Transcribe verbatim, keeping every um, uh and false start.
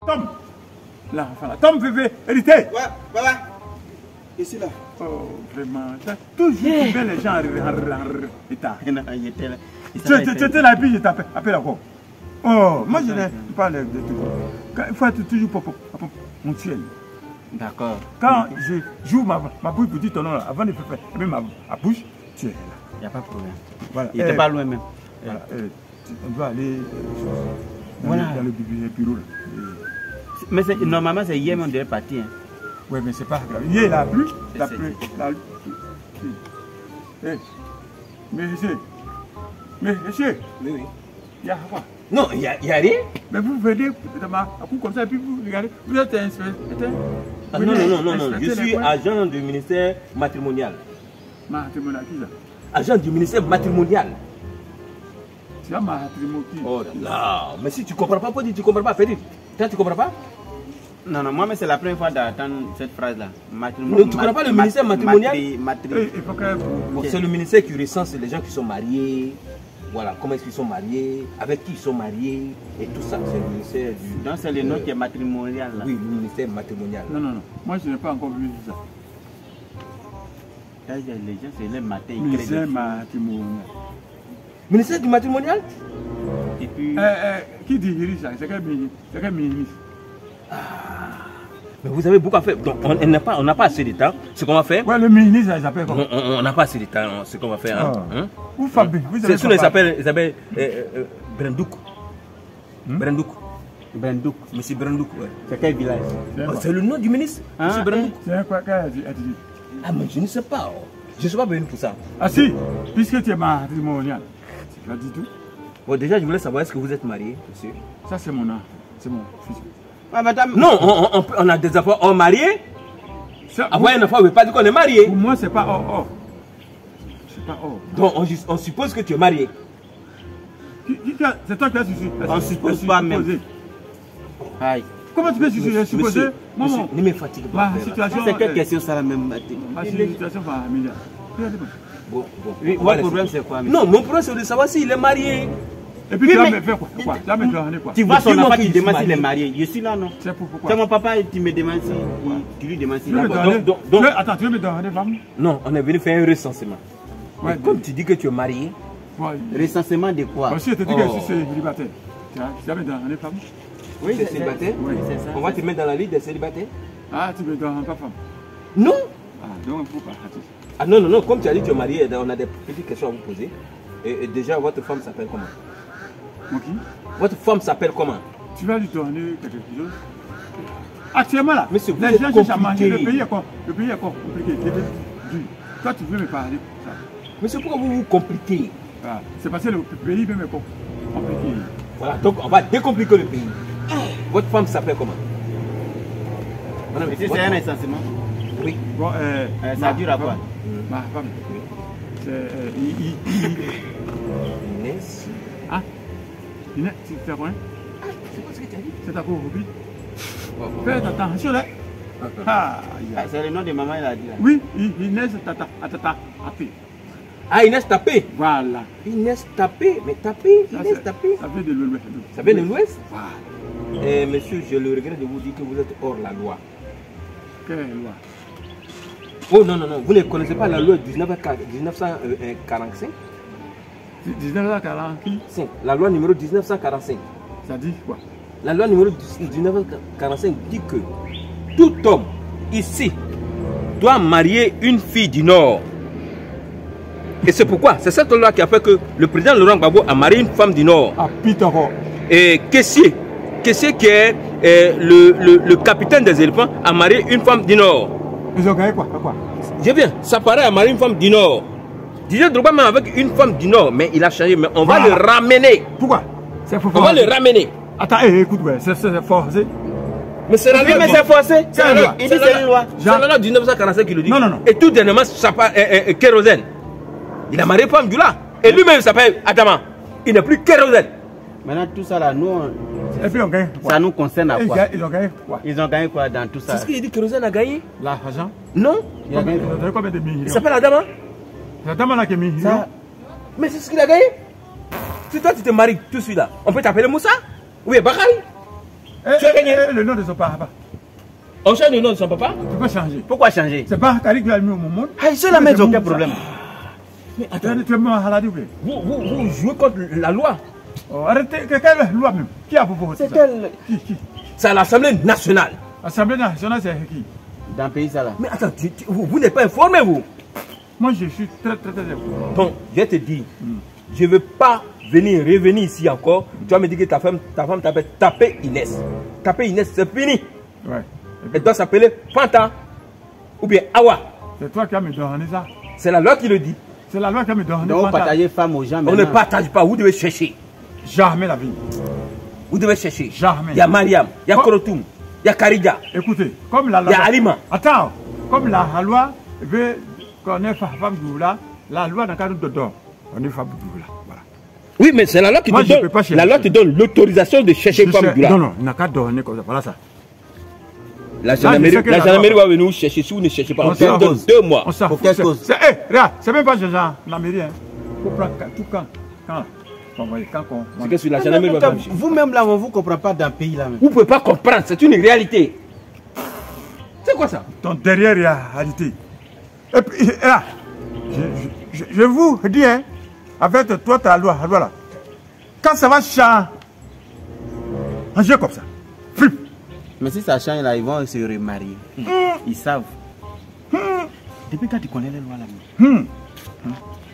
Tom, l'enfant là. Tom, bébé, hérité. Ouais, voilà. Ici là. Oh, vraiment. Toujours yeah. Tu les gens en état. Tu étais là et puis je t'appelle encore. Oh, moi je n'ai pas de tout. Il faut être toujours ponctuel. D'accord. Quand je joue ma, ma bouche pour dire ton nom là, avant de faire ma, ma bouche, tu es là. Il n'y a pas de problème. Voilà. Il n'était pas loin même. Voilà. Euh, on doit aller euh, dans, voilà. le, dans le bureau là. Mais normalement c'est hier on devait partir. Hein. Oui, mais c'est pas grave. Hier il a plu. Il a plu. Mais monsieur. Mais monsieur. Oui, oui. Il y a quoi? Non, il n'y a, a rien. Mais vous venez de ma coup comme ça et puis vous regardez. Vous êtes un inspecteur. Ah, non, non, non, non, non. Je suis agent du ministère matrimonial. Matrimonial, qui ça? Agent du ministère matrimonial. Tu as matrimonial. Oh là, mais si tu ne comprends pas, pourquoi tu ne comprends pas, Félix? Toi, tu ne comprends pas? Non, non, moi, mais c'est la première fois d'entendre cette phrase-là. Matrimonial. Tu ne comprends pas le ministère matrimonial? C'est le ministère qui recense les gens qui sont mariés. Voilà, comment est-ce qu'ils sont mariés, avec qui ils sont mariés, et tout ça, c'est le ministère du... Donc c'est le nom qui est matrimonial là. Oui, le ministère matrimonial. Non, non, non, moi je n'ai pas encore vu ça. Là, les gens, c'est le matin, ils ministère matrimonial. Ministère du matrimonial? Et puis... Euh, euh, qui dirige ça? C'est quel ministre? Ah, mais vous avez beaucoup à faire. Donc on n'a pas, on n'a pas assez de temps. Ce qu'on va faire. Ouais, le ministre, il s'appelle comment? On n'a pas assez de temps. Ce qu'on va faire. Ah. Hein? Hein? Vous Fabi, vous avez. C'est sûr, il s'appelle, il s'appelle euh, euh, Brendouk. Hmm? Brendouk. Brendouk. Monsieur Brendouk. Ouais. C'est quel village? C'est le nom du ministre. Hein? Monsieur Brendouk. C'est quoi qu'elle a dit? Ah mais je ne sais pas. Je ne suis pas venu pour ça. Ah si, puisque tu es matrimonial, tu as dit tout. Bon déjà, je voulais savoir est-ce que vous êtes marié, monsieur? Ça c'est mon âme, c'est mon fils. Ah, madame. Non, on, on, on a des enfants hors mariés. Avoir un enfant ne veut pas dire qu'on est marié. Pour moi, c'est pas hors hors. C'est pas hors. Donc, on, on suppose que tu es marié. C'est toi qui as supposé. On suppose pas même. Aïe. Comment tu peux supposer? Maman, ne me fatigue pas. C'est quelle question ça la même matin? Ma situation familiale. Bon, bon. Oui, mon problème c'est quoi? Non, mon problème c'est de savoir s'il est marié. Et puis oui, tu vas me faire quoi? Quoi? Tu vas me donner quoi? Tu vois son enfant qui demande s'il est marié. Je suis là, non? C'est pourquoi? C'est mon papa et tu me demandes si. Tu lui demandes si. Donc, donc, attends, tu veux me donner femme? Non, on est venu faire un recensement. Ouais, comme tu dis que tu es marié. Ouais. Recensement de quoi? Aussi, je te dis que je suis célibataire. Tu vas me donner femme? Oui, c'est célibataire? Oui, c'est ça. On va te mettre dans la liste des célibataires? Ah, tu me donnes pas femme? Non! Ah, donc il faut pas. Ah non, non, non, comme tu as dit que tu es marié, on a des petites questions à vous poser. Et, et déjà, votre femme s'appelle comment? Okay. Votre femme s'appelle comment? Tu vas lui donner quelque chose. Actuellement là, monsieur, les gens cherchent à manger. Le pays est encore, le pays est encore compliqué. Toi, tu veux me parler de ça? Monsieur, pourquoi vous vous compliquez? Ah, c'est parce que le pays est même compliqué. Voilà, donc on va décompliquer le pays. Votre femme s'appelle comment? Madame, c'est un recensement? Oui. Bon, euh, euh, ça dure à quoi? Ma femme. C'est euh, Inès. Ah, Inès, tu fais rien? C'est quoi ce que tu as dit? C'est ta pauvre hobby. Fais attention là. Ah, c'est le nom de maman, elle a dit là. Oui, Inès Tata, Tata, Tapé. Ah, Inès Tapé. Voilà. Inès Tapé, mais Tapé, Inès Tapé. Ça vient de l'Ouest. Ça vient de l'Ouest? Voilà. Eh, monsieur, je le regrette de vous dire que vous êtes hors la loi. Quelle loi? Oh non, non, non, vous ne connaissez pas la loi dix neuf cent quarante-cinq? dix neuf cent quarante-cinq? La loi numéro dix neuf cent quarante-cinq. Ça dit quoi? La loi numéro dix neuf cent quarante-cinq dit que tout homme ici doit marier une fille du Nord. Et c'est pourquoi, c'est cette loi qui a fait que le président Laurent Gbagbo a marié une femme du Nord. Ah, putain. Et Kessié, Kessié qui est euh, le, le, le capitaine des éléphants, a marié une femme du Nord. Ils ont gagné quoi? Quoi? J'ai bien, ça paraît à marier une femme du Nord. Didier Drogba même avec une femme du Nord, mais il a changé, mais on va ah. le ramener. Pourquoi? On va le ramener. Attends, hey, écoute, ouais, c'est forcé. Mais c'est la loi, mais c'est forcé. C'est la loi. Il dit c'est une loi. C'est la loi dix neuf cent quarante-cinq qui le dit. Non, non, non. Et tout dernièrement, ça s'appelle euh, euh, Kérosène. Il a marié une femme du là. Et lui-même s'appelle Adama. Il n'est plus Kérosène. Maintenant, tout ça là, nous, on... Et puis on gagne quoi? Ça nous concerne à quoi? Ils ont gagné quoi? Ils ont gagné quoi dans tout ça? C'est ce qu'il dit que Kérosène a gagné? L'argent? Non. Il a gagné combien de millions? Il s'appelle Adama? C'est Adama là qui est millions. Mais c'est ce qu'il a gagné? Si toi tu te maries tout de suite là, on peut t'appeler Moussa? Oui, Bakari. Tu as gagné. Le nom de son papa. On change le nom de son papa? Tu peux changer. Pourquoi changer? C'est pas Kari qui l'a mis au moment. Ah, c'est la même, aucun problème. Mais attends, tu es mort à la double. Vous, vous, vous jouez contre la loi. Oh, arrêtez, quelle loi même? Qui a proposé ça? C'est elle. Qui, qui? C'est à l'Assemblée nationale. L'Assemblée nationale, c'est qui? Dans le pays, ça là. Mais attends, tu, tu, vous, vous n'êtes pas informé, vous? Moi, je suis très, très, très informé. Bon, je te dis, mm. je ne veux pas venir, revenir ici encore. Tu vas me dire que ta femme, ta femme t'appelle taper Inès. Taper Inès, c'est fini. Ouais. Elle doit s'appeler Fanta ou bien Awa. C'est toi qui as me donné ça. C'est la loi qui le dit. C'est la loi qui a me donné. Donc, partager femme aux gens. On maintenant. ne partage pas, vous devez chercher. Jamais la vie. Vous devez chercher. Jamais. Il y a Mariam, il y a Korotoum, il y a Karija. Écoutez, comme la loi. Il y a Alima. Attends, comme la loi veut qu'on ait femme Doula, la loi n'a qu'à nous donner. On est femme Doula. Voilà. Oui, mais c'est la loi qui Moi, te donne. La loi te donne l'autorisation de chercher femme Doula. Non, non, il n'a qu'à donner comme ça. Voilà ça. La gendarmerie, la gendarmerie va venir vous chercher si vous ne cherchez pas. On deux, deux, deux mois. On s'en Pour fout. quelque chose. C'est hey, c'est même pas gendarmerie. Hein. Il faut prendre tout quand. Quand. C'est que sur la gendarmerie va venir. Vous-même là, on ne vous comprend pas dans le pays là même. Vous ne pouvez pas comprendre, c'est une réalité. C'est quoi ça? Ton derrière réalité. Et puis là, je, je, je vous dis, hein, avec toi, ta loi, voilà. Quand ça va changer, changer comme ça. Flip. Mais si ça change là, ils vont se remarier. Mmh. Ils savent. Mmh. Depuis quand tu connais les lois là? Mmh.